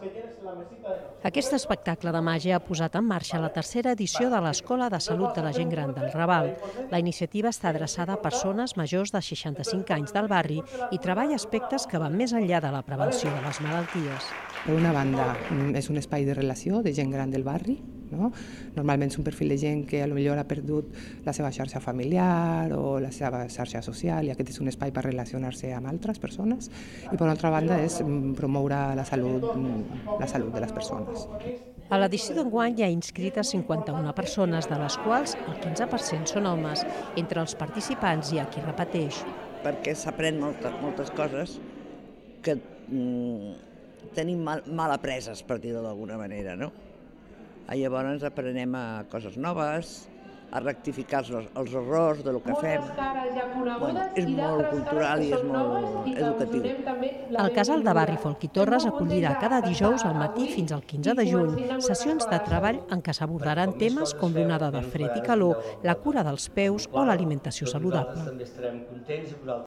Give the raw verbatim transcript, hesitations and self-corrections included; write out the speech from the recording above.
Aquest espectacle de màgia ha posat en marxa la tercera edició de l'Escola de Salut de la Gent Gran del Raval. La iniciativa està adreçada a persones majors de seixanta-cinc anys del barri i treballa aspectes que van més enllà de la prevenció de les malalties. Per una banda, és un espai de relació de gent gran del barri. No? Normalment és un perfil de gent que potser ha perdut la seva xarxa familiar o la seva xarxa social i aquest és un espai per relacionar-se amb altres persones. I per altra banda és promoure la salut, la salut de les persones. A l'edició d'enguany hi ha inscrites cinquanta-una persones, de les quals el quinze per cent són homes. Entre els participants hi ha qui repeteix. Perquè s'aprèn moltes, moltes coses que mm, tenim mal, mal apreses, per dir-ho d'alguna manera, no? Llavors aprenem a coses noves, a rectificar els, els errors de lo que fem. Bueno, és molt cultural i és molt educatiu. El Casal de Barri Folch i Torres acollirà cada dijous al matí fins al quinze de juny sessions de treball en què s'abordaran temes com l'onada de fred i calor, la cura dels peus o l'alimentació saludable.